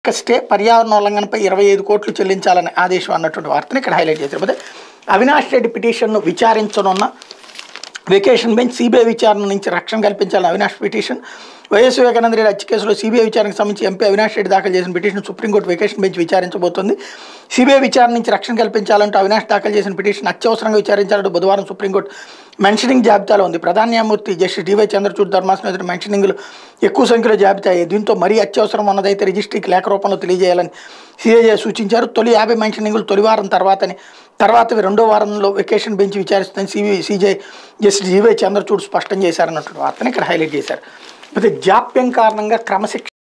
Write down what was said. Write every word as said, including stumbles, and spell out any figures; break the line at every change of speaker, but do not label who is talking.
Stay పర్యావరణ ఉల్లంఘనపై ఇరవై ఐదు కోట్లు చెల్లించాలని ఆదేశం అన్నటువంటి వార్తని ఇక్కడ హైలైట్ చేశారు. అయితే అవినాష్ రెడ్డి పిటిషన్ను విచారించనున్న వెకేషన్ బెంచ్ సిబిఐ విచారణ నుంచి రక్షణ కల్పించాలని అవినాష్ పిటిషన్. వైఎస్ వివేకానంద రెడ్డి హత్య కేసులో సిబిఐ విచారణకు సంబంధించి ఎంపీ అవినాష్ రెడ్డి దాఖలు చేసిన పిటిషన్ సుప్రీంకోర్టు వెకేషన్ బెంచ్ విచారించబోతోంది. సిబిఐ విచారణ నుంచి రక్షణ కల్పించాలంటూ అవినాష్ దాఖలు చేసిన పిటిషన్ అత్యవసరంగా విచారించాలంటూ బుధవారం సుప్రీంకోర్టు మెన్షనింగ్ జాబితాలో ఉంది. ప్రధాన న్యాయమూర్తి జస్టిస్ డివై చంద్రచూడ్ ధర్మాసనం ఎదుట మెన్షనింగ్లు ఎక్కువ సంఖ్యలో జాబితా అయ్యాయి. దీంతో మరీ అత్యవసరం ఉన్నదైతే రిజిస్ట్రీకి లేఖ రూపంలో తెలియజేయాలని సిఐఏ సూచించారు. తొలి యాభై మెన్షనింగ్లు తొలి వారం తర్వాతని తర్వాతవి రెండో వారంలో వెకేషన్ బెంచ్ విచారిస్తుందని సిబి సిజే జస్టిస్ డివై చంద్రచూడ్ స్పష్టం చేశారన్నటువంటి వార్తని ఇక్కడ హైలైట్ చేశారు. అయితే జాప్యం కారణంగా క్రమశిక్షణ